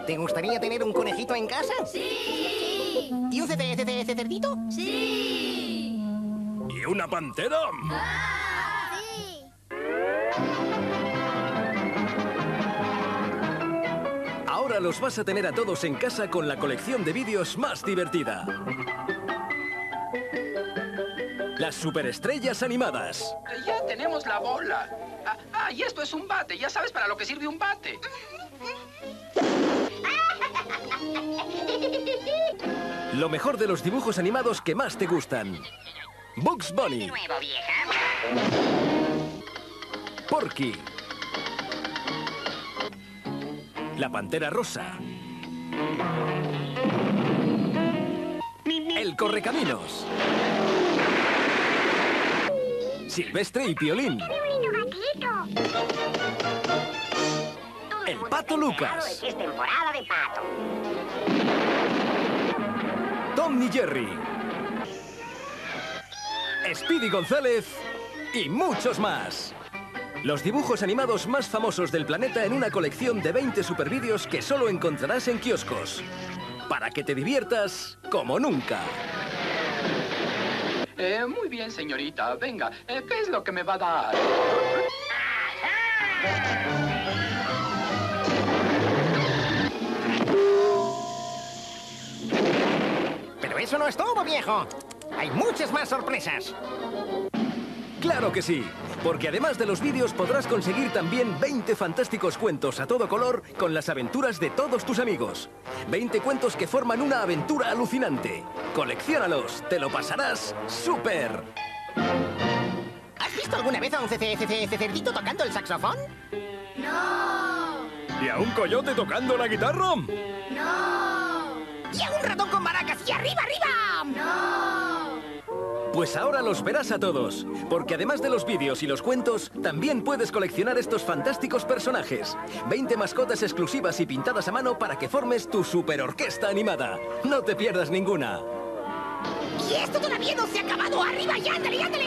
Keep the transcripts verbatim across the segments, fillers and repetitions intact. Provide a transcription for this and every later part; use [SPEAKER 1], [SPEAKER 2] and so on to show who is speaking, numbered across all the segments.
[SPEAKER 1] ¿Te gustaría tener un conejito en casa?
[SPEAKER 2] ¡Sí!
[SPEAKER 1] ¿Y un cece, cece, cerdito?
[SPEAKER 2] ¡Sí!
[SPEAKER 3] ¿Y una pantera?
[SPEAKER 2] ¡Ah! ¡Sí!
[SPEAKER 3] Ahora los vas a tener a todos en casa con la colección de vídeos más divertida. Las superestrellas animadas.
[SPEAKER 4] Ya tenemos la bola. Ah, ah, y esto es un bate. Ya sabes para lo que sirve un bate.
[SPEAKER 3] Lo mejor de los dibujos animados que más te gustan. Bugs Bunny.
[SPEAKER 5] De nuevo, vieja.
[SPEAKER 3] Porky. La Pantera Rosa. El Correcaminos. Silvestre y Piolín. El Pato Lucas.
[SPEAKER 5] Es temporada de pato.
[SPEAKER 3] Tom y Jerry. Speedy González y muchos más. Los dibujos animados más famosos del planeta en una colección de veinte supervídeos que solo encontrarás en kioscos. Para que te diviertas como nunca.
[SPEAKER 4] Eh, muy bien, señorita. Venga, eh, ¿qué es lo que me va a dar?
[SPEAKER 1] Pero eso no es todo, viejo. Hay muchas más sorpresas.
[SPEAKER 3] ¡Claro que sí! Porque además de los vídeos podrás conseguir también veinte fantásticos cuentos a todo color con las aventuras de todos tus amigos. veinte cuentos que forman una aventura alucinante. ¡Colecciónalos! ¡Te lo pasarás súper!
[SPEAKER 1] ¿Has visto alguna vez a un cece, cece, cerdito tocando el saxofón?
[SPEAKER 2] ¡No!
[SPEAKER 3] ¿Y a un coyote tocando la guitarra?
[SPEAKER 2] ¡No!
[SPEAKER 1] ¿Y a un ratón con maracas y arriba, arriba?
[SPEAKER 2] ¡No!
[SPEAKER 3] Pues ahora los verás a todos, porque además de los vídeos y los cuentos, también puedes coleccionar estos fantásticos personajes. veinte mascotas exclusivas y pintadas a mano para que formes tu superorquesta animada. No te pierdas ninguna.
[SPEAKER 1] ¡Y esto todavía no se ha acabado! ¡Arriba y ándale, ándale!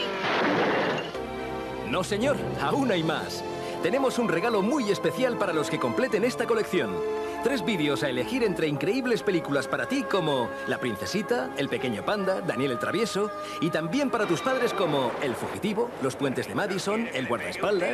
[SPEAKER 3] No, señor, aún hay más. Tenemos un regalo muy especial para los que completen esta colección. Tres vídeos a elegir entre increíbles películas para ti como La Princesita, El Pequeño Panda, Daniel el Travieso, y también para tus padres como El Fugitivo, Los Puentes de Madison, El Guardaespaldas.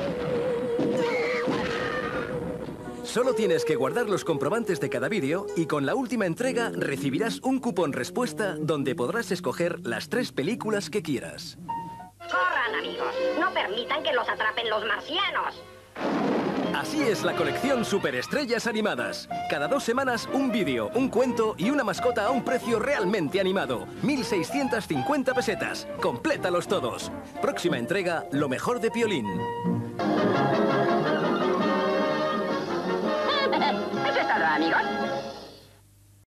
[SPEAKER 3] Solo tienes que guardar los comprobantes de cada vídeo y con la última entrega recibirás un cupón respuesta donde podrás escoger las tres películas que quieras.
[SPEAKER 5] Corran, amigos. No permitan que los atrapen los marcianos.
[SPEAKER 3] Así es la colección Superestrellas Animadas. Cada dos semanas un vídeo, un cuento y una mascota a un precio realmente animado. mil seiscientas cincuenta pesetas. Complétalos todos. Próxima entrega, lo mejor de Piolín.